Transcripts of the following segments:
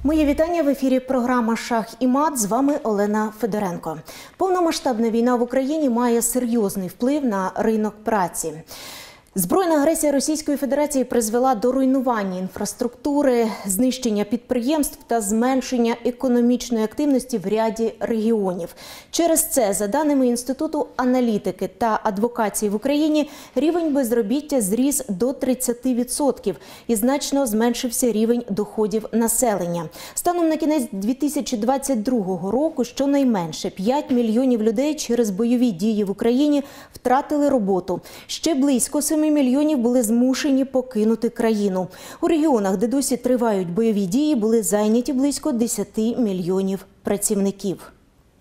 Моє вітання в ефірі програма «Шах і мат». З вами Олена Федоренко. Повномасштабна війна в Україні має серйозний вплив на ринок праці. Збройна агресія Російської Федерації призвела до руйнування інфраструктури, знищення підприємств та зменшення економічної активності в ряді регіонів. Через це, за даними Інституту аналітики та адвокації в Україні, рівень безробіття зріс до 30% і значно зменшився рівень доходів населення. Станом на кінець 2022 року щонайменше 5 мільйонів людей через бойові дії в Україні втратили роботу. Ще близько 7 мільйонів були змушені покинути країну. У регіонах, де досі тривають бойові дії, були зайняті близько 10 мільйонів працівників.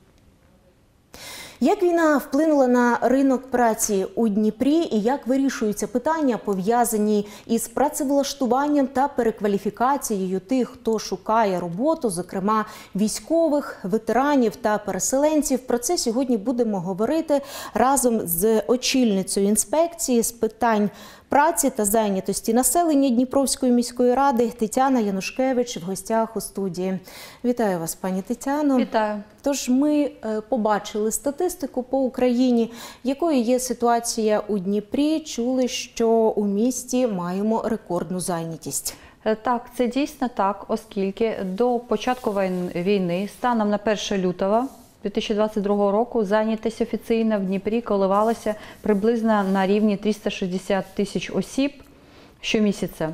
Як війна вплинула на ринок праці у Дніпрі і як вирішуються питання, пов'язані із працевлаштуванням та перекваліфікацією тих, хто шукає роботу, зокрема військових, ветеранів та переселенців? Про це сьогодні будемо говорити разом з очільницею інспекції з питань праці та зайнятості населення Дніпровської міської ради Тетяна Янушкевич в гостях у студії. Вітаю вас, пані Тетяно. Вітаю. Тож ми побачили статистику по Україні, якою є ситуація у Дніпрі. Чули, що у місті маємо рекордну зайнятість. Так, це дійсно так, оскільки до початку війни, станом на 1 лютого 2022 року, зайнятість офіційна в Дніпрі коливалася приблизно на рівні 360 тисяч осіб щомісяця.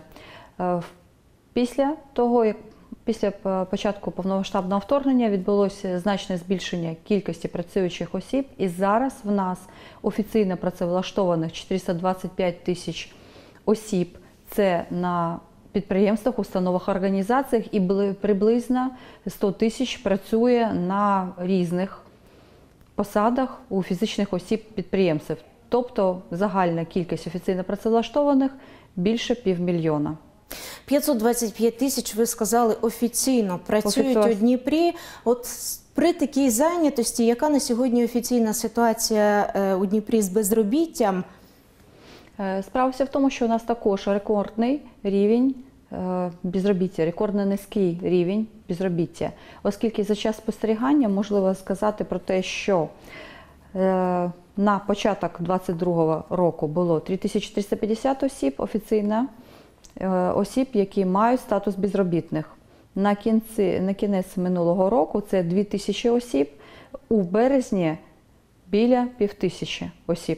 Після початку повномасштабного вторгнення відбулося значне збільшення кількості працюючих осіб, і зараз в нас офіційно працевлаштованих 425 тисяч осіб. Це на підприємствах, установах, організаціях, і приблизно 100 тисяч працює на різних посадах у фізичних осіб-підприємців. Тобто загальна кількість офіційно працевлаштованих більше 500 000. 525 тисяч, ви сказали, офіційно працюють у Дніпрі. От при такій зайнятості, яка на сьогодні офіційна ситуація у Дніпрі з безробіттям? Справа вся в тому, що у нас також рекордний рівень безробіття, рекордно низький рівень безробіття. Оскільки за час спостерігання можливо сказати про те, що на початок 2022 року було 3350 осіб офіційно, осіб, які мають статус безробітних. На кінець минулого року це 2000 осіб, у березні біля 5000 осіб,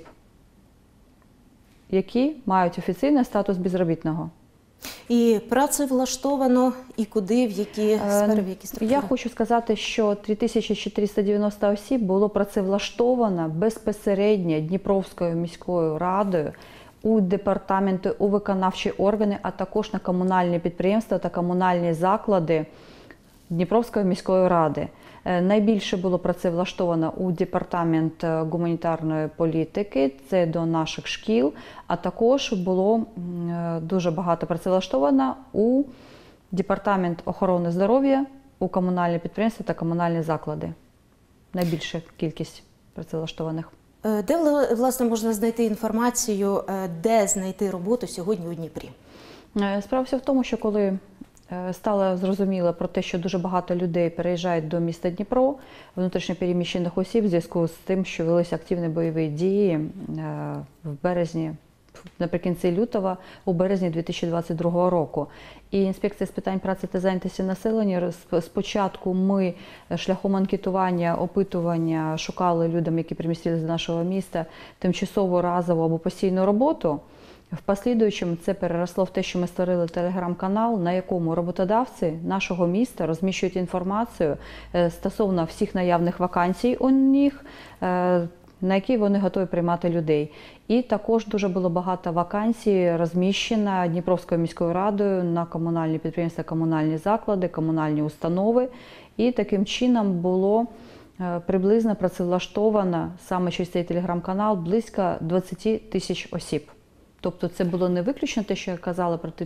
які мають офіційний статус безробітного. І працевлаштовано, і куди, в які сфери, в які структури? Я хочу сказати, що 3490 осіб було працевлаштовано безпосередньо Дніпровською міською радою у департаменти, у виконавчі органи, а також на комунальні підприємства та комунальні заклади Дніпровської міської ради. Найбільше було працевлаштовано у департамент гуманітарної політики, це до наших шкіл, а також було дуже багато працевлаштовано у департамент охорони здоров'я, у комунальні підприємства та комунальні заклади. Найбільша кількість працевлаштованих. Де, власне, можна знайти інформацію, де знайти роботу сьогодні у Дніпрі? Справа вся в тому, що коли стало зрозуміло про те, що дуже багато людей переїжджають до міста Дніпро, внутрішньопереміщених осіб, в зв'язку з тим, що велися активні бойові дії в березні, наприкінці лютого, у березні 2022 року. І інспекція з питань праці та зайнятості населення, спочатку ми шляхом анкетування, опитування шукали людям, які перемістилися до нашого міста, тимчасову, разову або постійну роботу. В послідуючому це переросло в те, що ми створили телеграм-канал, на якому роботодавці нашого міста розміщують інформацію стосовно всіх наявних вакансій у них, на які вони готові приймати людей. І також дуже було багато вакансій розміщено Дніпровською міською радою на комунальні підприємства, комунальні заклади, комунальні установи. І таким чином було приблизно працевлаштовано саме через цей телеграм-канал близько 20 тисяч осіб. Тобто це було не виключно те, що я казала про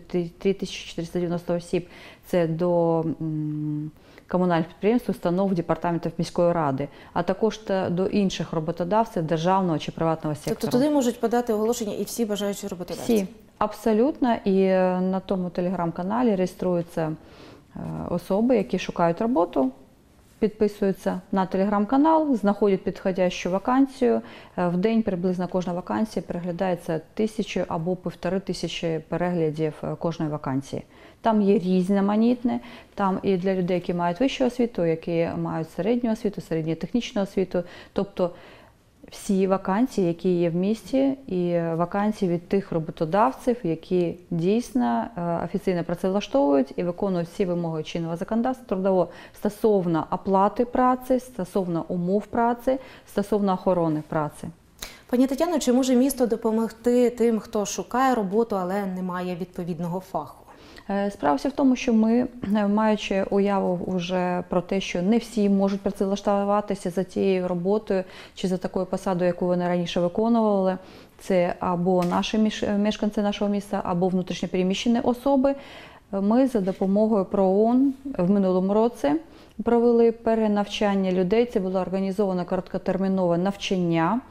3490 осіб, це до комунальних підприємств, установ, департаментів міської ради, а також до інших роботодавців державного чи приватного сектору. Тобто туди можуть подати оголошення і всі бажаючі роботодавці? Всі, абсолютно. І на тому телеграм-каналі реєструються особи, які шукають роботу, підписуються на телеграм-канал, знаходять підходящу вакансію. В день приблизно кожна вакансія переглядається 1000 або 1500 переглядів кожної вакансії. Там є різноманітне, там і для людей, які мають вищу освіту, які мають середню освіту, середньотехнічну освіту, тобто всі вакансії, які є в місті, і вакансії від тих роботодавців, які дійсно офіційно працевлаштовують і виконують всі вимоги чинного законодавства трудового стосовно оплати праці, стосовно умов праці, стосовно охорони праці. Пані Тетяно, чи може місто допомогти тим, хто шукає роботу, але не має відповідного фаху? Справа вся в тому, що ми, маючи уяву вже про те, що не всі можуть працевлаштуватися за тією роботою чи за такою посадою, яку вони раніше виконували, це або наші мешканці нашого міста, або внутрішньо переміщені особи, ми за допомогою ПРООН в минулому році провели перенавчання людей. Це було організовано короткотермінове навчання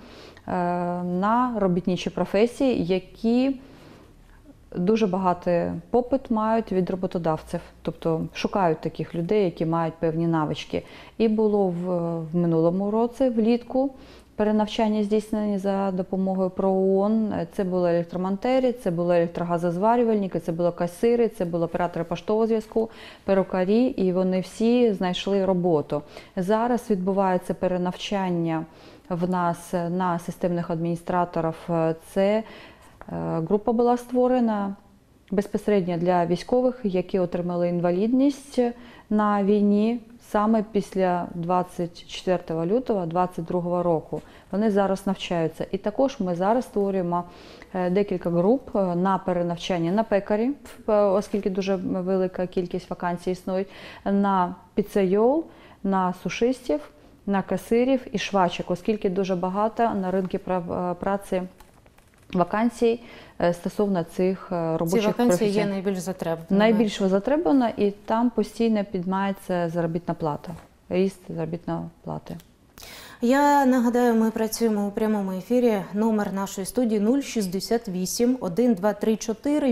на робітничі професії, які дуже багатий попит мають від роботодавців, тобто шукають таких людей, які мають певні навички. І було в минулому році, влітку, перенавчання здійснені за допомогою ПРООН. Це були електромонтери, це були електрогазозварювальники, це були касири, це були оператори поштового зв'язку, перукарі, і вони всі знайшли роботу. Зараз відбувається перенавчання в нас на системних адміністраторів. Це група була створена безпосередньо для військових, які отримали інвалідність на війні саме після 24 лютого 2022 року. Вони зараз навчаються. І також ми зараз створюємо декілька груп на перенавчання на пекарів, оскільки дуже велика кількість вакансій існує, на піцейол, на сушистів, на касирів і швачок, оскільки дуже багато на ринку праці вакансій стосовно цих робочих професій. Ці вакансії є найбільш затребуваними. Найбільш затребувана, і там постійно піднімається заробітна плата, ріст заробітної плати. Я нагадаю, ми працюємо у прямому ефірі. Номер нашої студії 068 1234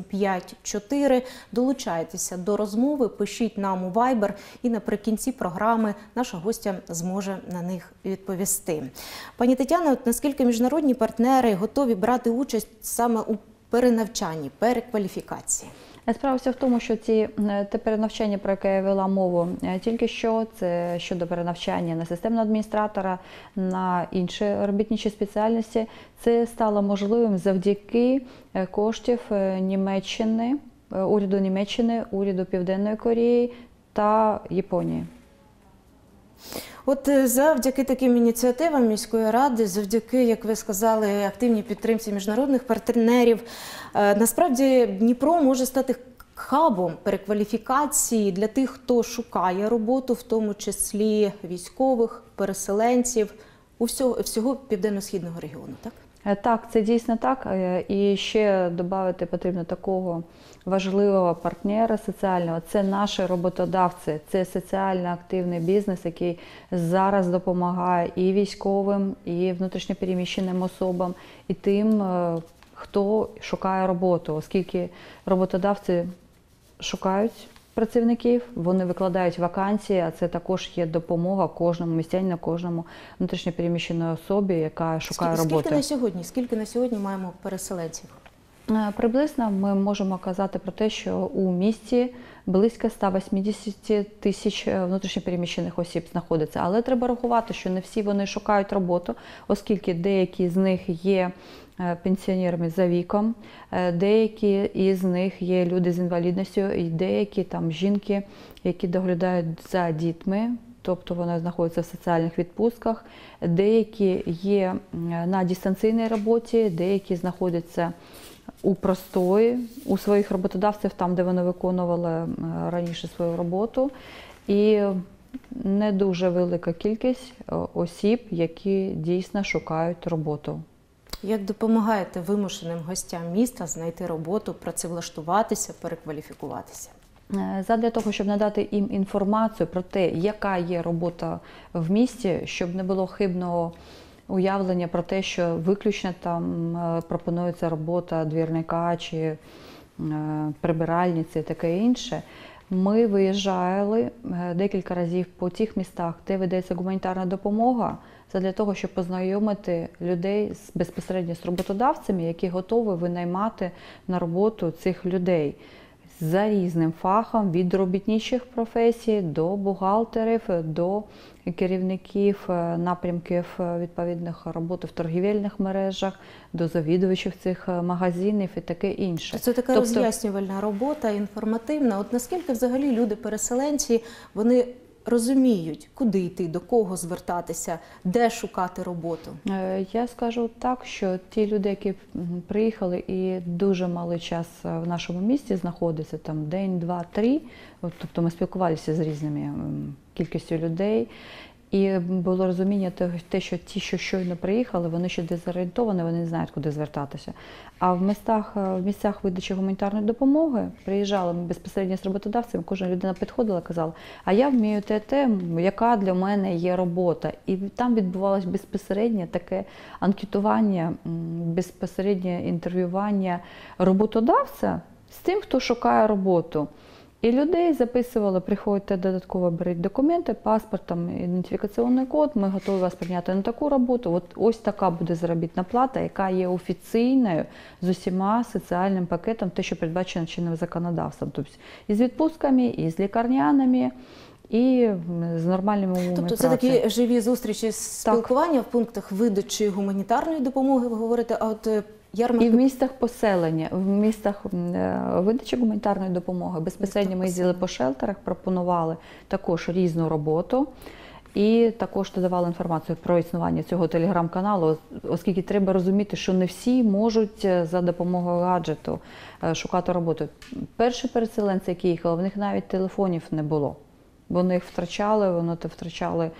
854. Долучайтеся до розмови, пишіть нам у Viber, і наприкінці програми наша гостя зможе на них відповісти. Пані Тетяно, наскільки міжнародні партнери готові брати участь саме у перенавчанні, перекваліфікації? Справа вся в тому, що те перенавчання, про яке я вела мову тільки що, це щодо перенавчання на системного адміністратора, на інші робітничі спеціальності, це стало можливим завдяки коштів Німеччини, уряду Німеччини, уряду Південної Кореї та Японії. От завдяки таким ініціативам міської ради, завдяки, як ви сказали, активній підтримці міжнародних партнерів, насправді Дніпро може стати хабом перекваліфікації для тих, хто шукає роботу, в тому числі військових, переселенців, всього південно-східного регіону, так? Так, це дійсно так. І ще додати потрібно такого важливого партнера соціального. Це наші роботодавці, це соціально активний бізнес, який зараз допомагає і військовим, і внутрішньопереміщеним особам, і тим, хто шукає роботу, оскільки роботодавці шукають працівників, вони викладають вакансії, а це також є допомога кожному містянину, кожному внутрішньопереміщеній особі, яка шукає роботи. Скільки на сьогодні маємо переселенців? Приблизно ми можемо казати про те, що у місті близько 180 тисяч внутрішньопереміщених осіб знаходиться. Але треба рахувати, що не всі вони шукають роботу, оскільки деякі з них є пенсіонерами за віком, деякі із них є люди з інвалідністю, і деякі там жінки, які доглядають за дітьми, тобто вони знаходяться в соціальних відпустках, деякі є на дистанційній роботі, деякі знаходяться у простої, у своїх роботодавців, там, де вони виконували раніше свою роботу. І не дуже велика кількість осіб, які дійсно шукають роботу. Як допомагаєте вимушеним гостям міста знайти роботу, працевлаштуватися, перекваліфікуватися? Задля того, щоб надати їм інформацію про те, яка є робота в місті, щоб не було хибного уявлення про те, що виключно там пропонується робота двірника чи прибиральниці і таке інше. Ми виїжджали декілька разів по тих містах, де ведеться гуманітарна допомога, для того, щоб познайомити людей безпосередньо з роботодавцями, які готові винаймати на роботу цих людей за різним фахом, від робітничих професій до бухгалтерів, до керівників напрямків відповідних роботи в торгівельних мережах, до завідувачів цих магазинів і таке інше. Це така роз'яснювальна робота, інформативна. От наскільки взагалі люди-переселенці, вони розуміють, куди йти, до кого звертатися, де шукати роботу? Я скажу так, що ті люди, які приїхали і дуже малий час в нашому місті знаходяться, там день, два, три, тобто ми спілкувалися з різними кількістю людей, і було розуміння те, що ті, що щойно приїхали, вони ще дезорієнтовані, вони не знають, куди звертатися. А в місцях видачі гуманітарної допомоги приїжджали ми безпосередньо з роботодавцем, кожна людина підходила і казала, а я вмію те, яка для мене є робота. І там відбувалось безпосереднє таке анкетування, безпосереднє інтерв'ювання роботодавця з тим, хто шукає роботу. І людей записували, приходьте додатково, беріть документи, паспорт, там, ідентифікаційний код, ми готові вас прийняти на таку роботу. Ось така буде заробітна плата, яка є офіційною з усіма соціальним пакетом, те, що передбачено чинним законодавством. Тобто і з відпустками, і з лікарняними, і з нормальними умовами Тобто це праці. такі живі зустрічі, спілкування в пунктах видачі гуманітарної допомоги, ви говорите, а от ярмарки... І в містах поселення, в містах видачі гуманітарної допомоги. Безпосередньо ми їздили по шелтерах, пропонували також різну роботу. І також додавали інформацію про існування цього телеграм-каналу, оскільки треба розуміти, що не всі можуть за допомогою гаджету шукати роботу. Перші переселенці, які їхали, в них навіть телефонів не було. Вони їх втрачали, вони втрачали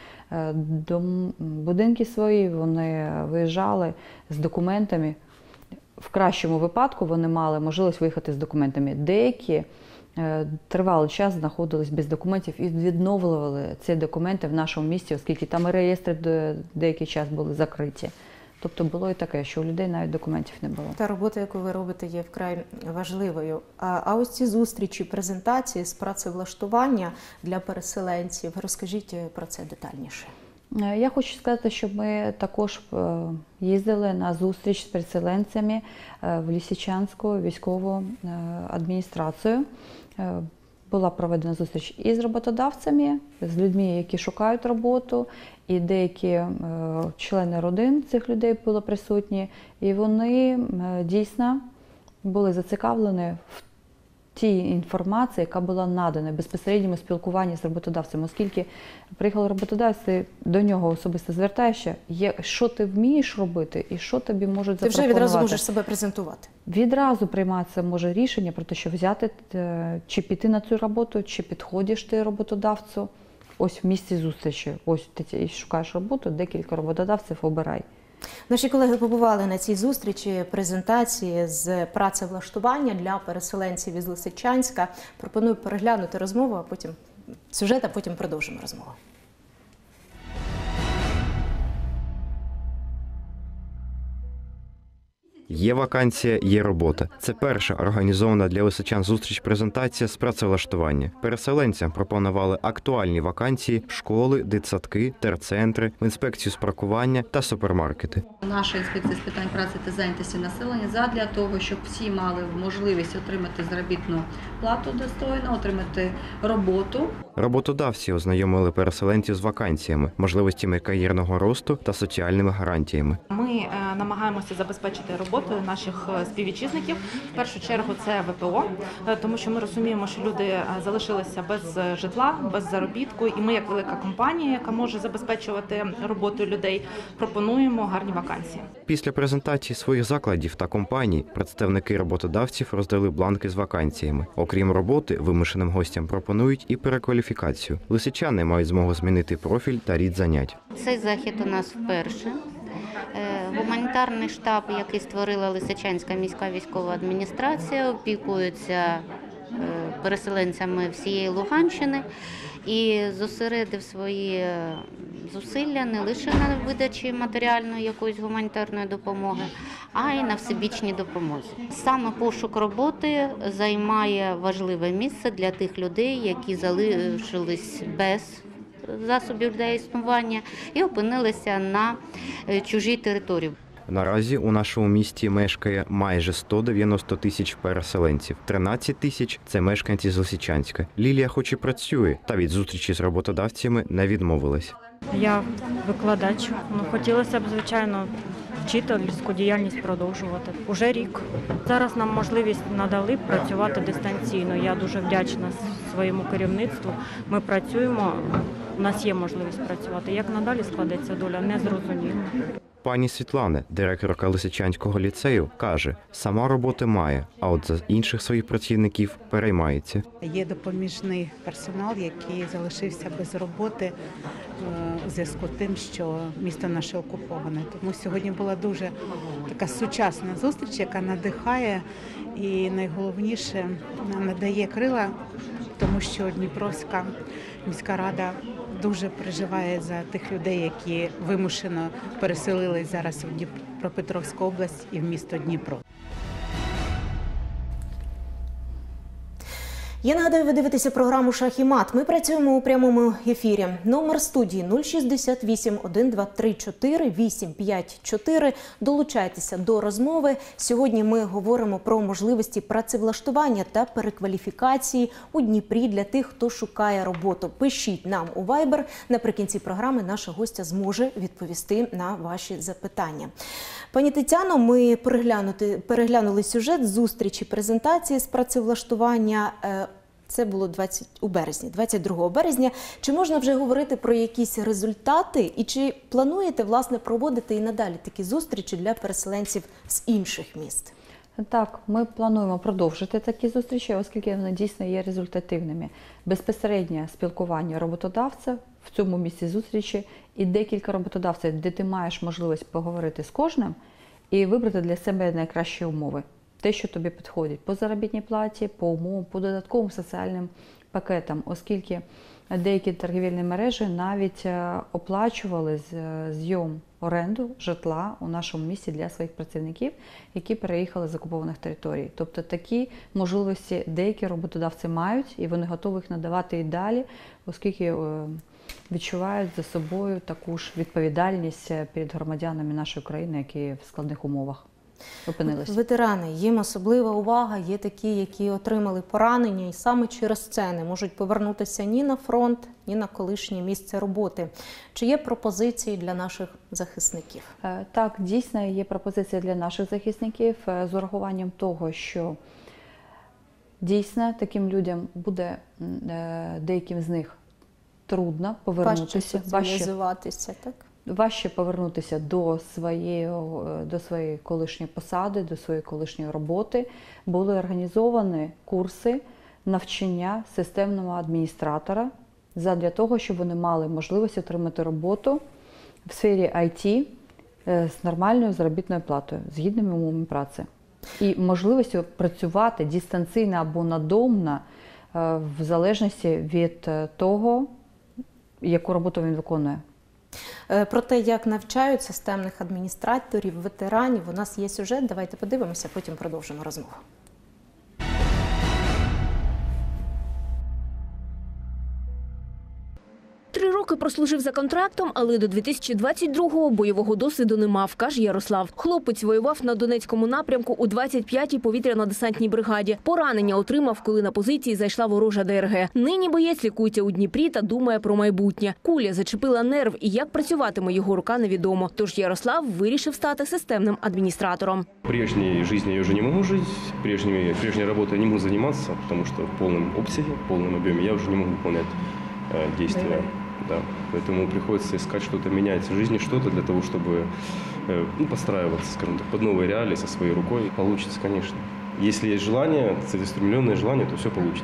будинки свої, вони виїжджали з документами. В кращому випадку вони мали можливість виїхати з документами. Деякі тривалий час знаходились без документів і відновлювали ці документи в нашому місті, оскільки там і реєстри деякий час були закриті. Тобто було і таке, що у людей навіть документів не було. Та робота, яку ви робите, є вкрай важливою. А ось ці зустрічі, презентації з працевлаштування для переселенців, розкажіть про це детальніше. Я хочу сказати, що ми також їздили на зустріч з переселенцями в Лисичанську військову адміністрацію. Була проведена зустріч і з роботодавцями, з людьми, які шукають роботу, і деякі члени родин цих людей були присутні. І вони дійсно були зацікавлені в тій інформації, яка була надана безпосередньому спілкуванні з роботодавцем, оскільки приїхали роботодавці, до нього особисто звертаєшся, що ти вмієш робити і що тобі можуть запропонувати. Ти вже відразу можеш себе презентувати. Відразу приймається може рішення про те, що взяти, чи піти на цю роботу, чи підходиш ти роботодавцю. Ось в місці зустрічі, ось ти шукаєш роботу, декілька роботодавців обирай. Наші колеги побували на цій зустрічі, презентації з працевлаштування для переселенців із Лисичанська. Пропоную переглянути розмову, а потім сюжет, а потім продовжимо розмову. Є вакансія, є робота. Це перша організована для лисичан зустріч-презентація з працевлаштування. Переселенцям пропонували актуальні вакансії, школи, дитсадки, терцентри, інспекцію з паркування та супермаркети. Наша інспекція з питань праці та зайнятості населення задля того, щоб всі мали можливість отримати заробітну плату достойно, отримати роботу. Роботодавці ознайомили переселенців з вакансіями, можливостями кар'єрного росту та соціальними гарантіями. Ми намагаємося забезпечити роботу наших співвітчизників. В першу чергу це ВПО, тому що ми розуміємо, що люди залишилися без житла, без заробітку, і ми, як велика компанія, яка може забезпечувати роботу людей, пропонуємо гарні вакансії. Після презентації своїх закладів та компаній представники роботодавців роздали бланки з вакансіями. Окрім роботи, вимушеним гостям пропонують і перекваліфікацію. Лисичани мають змогу змінити профіль та рід занять. Цей захід у нас вперше. Гуманітарний штаб, який створила Лисичанська міська військова адміністрація, опікується переселенцями всієї Луганщини і зосередив свої зусилля не лише на видачі матеріальної якоїсь гуманітарної допомоги, а й на всебічній допомозі. Саме пошук роботи займає важливе місце для тих людей, які залишились без засобів для існування і опинилися на чужій території. Наразі у нашому місті мешкає майже 190 тисяч переселенців. 13 тисяч – це мешканці з Лисичанська. Лілія хоч і працює, та від зустрічі з роботодавцями не відмовилась. Я викладач. Хотілося б, звичайно, вчительську діяльність продовжувати. Уже рік. Зараз нам можливість надали працювати дистанційно. Я дуже вдячна своєму керівництву. Ми працюємо, у нас є можливість працювати. Як надалі складеться доля, не зрозуміло. Пані Світлана, директорка Лисичанського ліцею, каже, сама роботи має, а от за інших своїх працівників переймається. Є допоміжний персонал, який залишився без роботи у зв'язку з тим, що місто наше окуповане. Тому сьогодні була дуже така сучасна зустріч, яка надихає і найголовніше надає крила, тому що Дніпровська міська рада дуже переживає за тих людей, які вимушено переселились зараз в Дніпропетровську область і в місто Дніпро. Я нагадаю, ви дивитеся програму «Шах і мат». Ми працюємо у прямому ефірі. Номер студії 068 1234 854. Долучайтеся до розмови. Сьогодні ми говоримо про можливості працевлаштування та перекваліфікації у Дніпрі для тих, хто шукає роботу. Пишіть нам у Viber. Наприкінці програми наша гостя зможе відповісти на ваші запитання. Пані Тетяно, ми переглянули сюжет зустрічі презентації з працевлаштування. Це було у березні, 22 березня. Чи можна вже говорити про якісь результати? І чи плануєте, власне, проводити і надалі такі зустрічі для переселенців з інших міст? Так, ми плануємо продовжити такі зустрічі, оскільки вони дійсно є результативними. Безпосереднє спілкування роботодавця в цьому місці зустрічі і декілька роботодавців, де ти маєш можливість поговорити з кожним і вибрати для себе найкращі умови. Те, що тобі підходить по заробітній платі, по умовам, по додатковим соціальним пакетам, оскільки деякі торгівельні мережі навіть оплачували зйом оренду житла у нашому місті для своїх працівників, які переїхали з окупованих територій. Тобто такі можливості деякі роботодавці мають, і вони готові їх надавати і далі, оскільки відчувають за собою таку ж відповідальність перед громадянами нашої країни, які в складних умовах опинилися. Ветерани, їм особлива увага, є такі, які отримали поранення і саме через це не можуть повернутися ні на фронт, ні на колишнє місце роботи. Чи є пропозиції для наших захисників? Так, дійсно є пропозиції для наших захисників з урахуванням того, що дійсно таким людям буде деяким з них трудно повернутися. Важче повернутися до своєї колишньої посади, до своєї колишньої роботи. Були організовані курси навчання системного адміністратора для того, щоб вони мали можливість отримати роботу в сфері IT з нормальною заробітною платою, з гідними умовами праці. І можливістю працювати дистанційно або надомно в залежності від того, яку роботу він виконує. Про те, як навчають системних адміністраторів, ветеранів, у нас є сюжет. Давайте подивимося, потім продовжимо розмову. 3 роки прослужив за контрактом, але до 2022-го бойового досвіду не мав, каже Ярослав. Хлопець воював на Донецькому напрямку у 25-й повітряно-десантній бригаді. Поранення отримав, коли на позиції зайшла ворожа ДРГ. Нині боєць лікується у Дніпрі та думає про майбутнє. Куля зачепила нерв, і як працюватиме його рука, невідомо. Тож Ярослав вирішив стати системним адміністратором. Прежней жизни я уже не могу жить, прежней работой не могу заниматься, потому что в полном обсяге, в полном объеме я уже не могу выполнять действия. Да. Поэтому приходится искать что-то, менять в жизни что-то для того, чтобы подстраиваться, скажем так, под новые реалии со своей рукой. Получится, конечно. Если есть желание, целеустремленное желание, то все получится.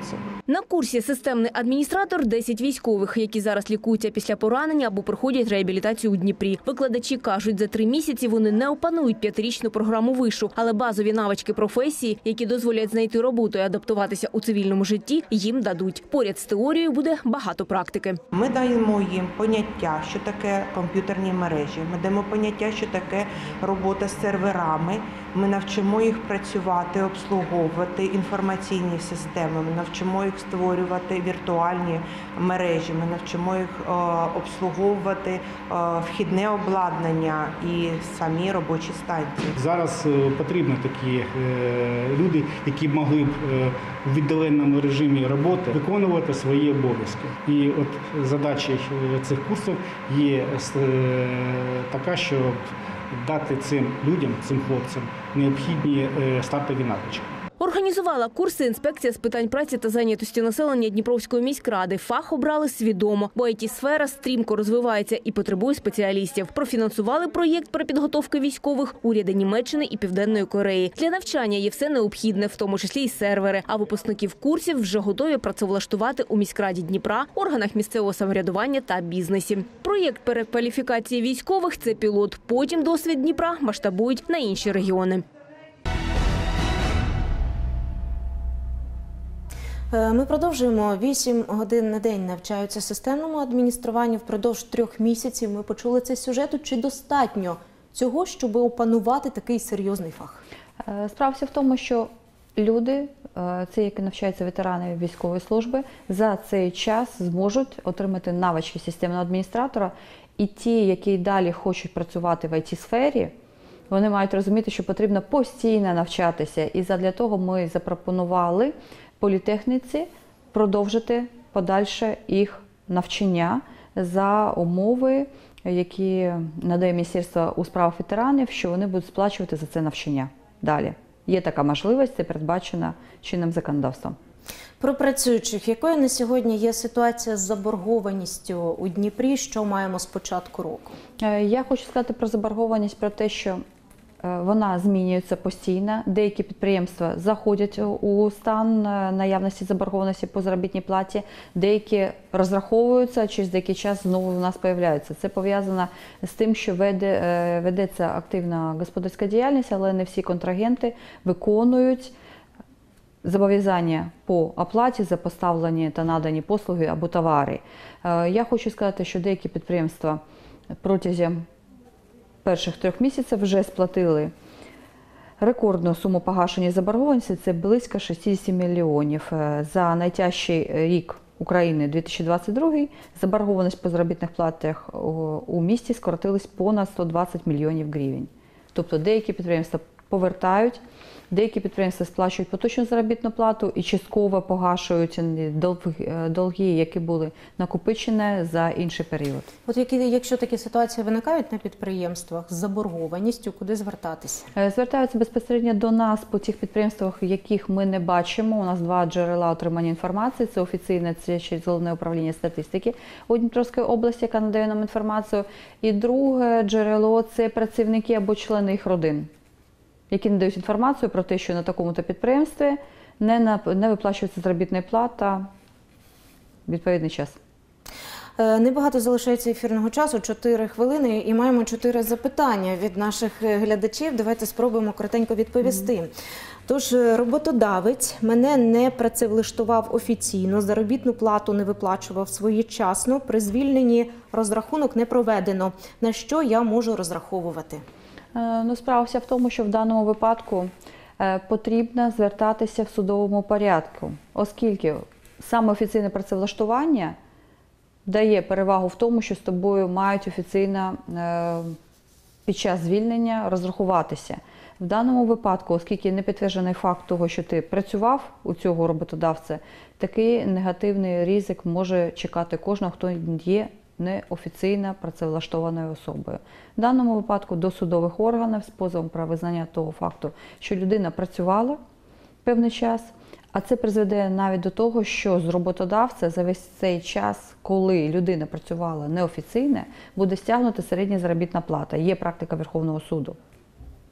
На курсі «Системний адміністратор» 10 військових, які зараз лікуються після поранення або проходять реабілітацію у Дніпрі. Викладачі кажуть, за 3 місяці вони не опанують 5-річну програму вишу, але базові навички професії, які дозволять знайти роботу і адаптуватися у цивільному житті, їм дадуть. Поряд з теорією буде багато практики. Ми даємо їм поняття, що таке комп'ютерні мережі. Ми даємо поняття, що таке робота з серверами. Ми навчимо їх працювати, обслуговувати інформаційні системи. Ми навчимо їх створювати віртуальні мережі. Ми навчимо їх обслуговувати вхідне обладнання і самі робочі станції. Зараз потрібні такі люди, які могли б в віддаленому режимі роботи виконувати свої обов'язки. І от задача цих курсів є така, що дати цим людям, цим хлопцям необхідні стартові навички. Організувала курси інспекція з питань праці та зайнятості населення Дніпровської міськради. Фах обрали свідомо, бо ІТ-сфера стрімко розвивається і потребує спеціалістів. Профінансували проєкт перепідготовки військових уряди Німеччини і Південної Кореї. Для навчання є все необхідне, в тому числі і сервери. А випускників курсів вже готові працевлаштувати у міськраді Дніпра, органах місцевого самоврядування та бізнесі. Проєкт перекваліфікації військових – це пілот. Потім досвід Дніпра масштабують на інші регіони. Ми продовжуємо. 8 годин на день навчаються системному адмініструванню. Впродовж 3 місяців ми почули цей сюжет. Чи достатньо цього, щоб опанувати такий серйозний фах? Справа в тому, що люди, це які навчаються ветерани військової служби, за цей час зможуть отримати навички системного адміністратора. І ті, які далі хочуть працювати в IT-сфері, вони мають розуміти, що потрібно постійно навчатися. І задля того ми запропонували політехніці продовжити подальше їх навчання за умови, які надає Міністерство у справах ветеранів, що вони будуть сплачувати за це навчання далі. Є така можливість, це передбачено чинним законодавством. Про працюючих. Якою на сьогодні є ситуація з заборгованістю у Дніпрі? Що маємо з початку року? Я хочу сказати про заборгованість, про те, що вона змінюється постійно. Деякі підприємства заходять у стан наявності заборгованості по заробітній платі, деякі розраховуються, а через деякий час знову у нас з'являються. Це пов'язано з тим, що ведеться активна господарська діяльність, але не всі контрагенти виконують зобов'язання по оплаті за поставлені та надані послуги або товари. Я хочу сказати, що деякі підприємства протягом перших 3 місяців вже сплатили рекордну суму погашення заборгованості, це близько 60 мільйонів. За найтяжчий рік України 2022 заборгованість по заробітних платах у місті скоротилась понад 120 мільйонів гривень. Тобто деякі підприємства повертають, деякі підприємства сплачують поточну заробітну плату і частково погашують долги, які були накопичені за інший період. От якщо такі ситуації виникають на підприємствах з заборгованістю, куди звертатися? Звертаються безпосередньо до нас по тих підприємствах, яких ми не бачимо. У нас 2 джерела отримання інформації. Це офіційне, це через Головне управління статистики у Дніпровській області, яка надає нам інформацію. І друге джерело – це працівники або члени їх родин, які надають інформацію про те, що на такому-то підприємстві не виплачується заробітна плата в відповідний час. Небагато залишається ефірного часу, 4 хвилини, і маємо 4 запитання від наших глядачів. Давайте спробуємо коротенько відповісти. Тож, роботодавець мене не працевлаштував офіційно, заробітну плату не виплачував своєчасно, при звільненні розрахунок не проведено. На що я можу розраховувати? Справа вся в тому, що в даному випадку потрібно звертатися в судовому порядку, оскільки саме офіційне працевлаштування дає перевагу в тому, що з тобою мають офіційно під час звільнення розрахуватися. В даному випадку, оскільки не підтверджений факт того, що ти працював у цього роботодавця, такий негативний ризик може чекати кожного, хто є неофіційно працевлаштованою особою. В даному випадку до судових органів з позовом про визнання того факту, що людина працювала певний час, а це призведе навіть до того, що з роботодавця за весь цей час, коли людина працювала неофіційно, буде стягнута середня заробітна плата. Є практика Верховного суду.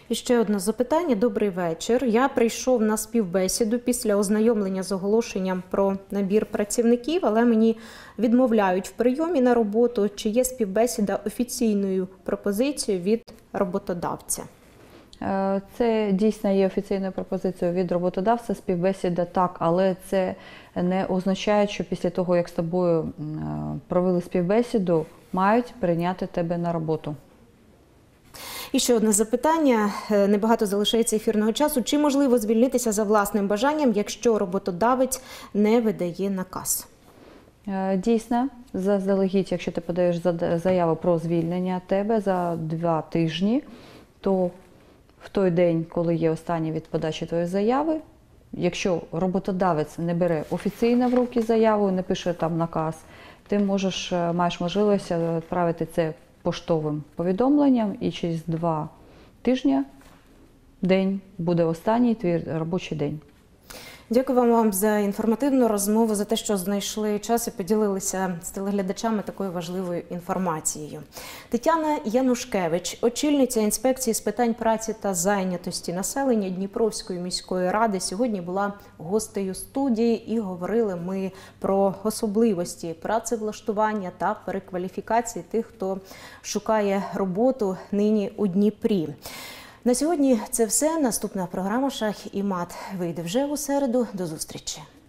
І ще одне запитання. Добрий вечір. Я прийшов на співбесіду після ознайомлення з оголошенням про набір працівників, але мені відмовляють в прийомі на роботу. Чи є співбесіда офіційною пропозицією від роботодавця? Це дійсно є офіційною пропозицією від роботодавця, співбесіда так, але це не означає, що після того, як з тобою провели співбесіду, мають прийняти тебе на роботу. І ще одне запитання. Небагато залишається ефірного часу. Чи можливо звільнитися за власним бажанням, якщо роботодавець не видає наказ? Дійсно, заздалегідь, якщо ти подаєш заяву про звільнення тебе за 2 тижні, то в той день, коли є останній від подачі твоєї заяви, якщо роботодавець не бере офіційно в руки заяву, не пише там наказ, ти маєш можливість відправити це поштовим повідомленням, і через 2 тижні день буде останній твій робочий день. Дякую вам за інформативну розмову, за те, що знайшли час і поділилися з телеглядачами такою важливою інформацією. Тетяна Янушкевич, очільниця інспекції з питань праці та зайнятості населення Дніпровської міської ради, сьогодні була гостею студії, і говорили ми про особливості працевлаштування та перекваліфікації тих, хто шукає роботу нині у Дніпрі. На сьогодні це все. Наступна програма «Шах і мат» вийде вже у середу. До зустрічі.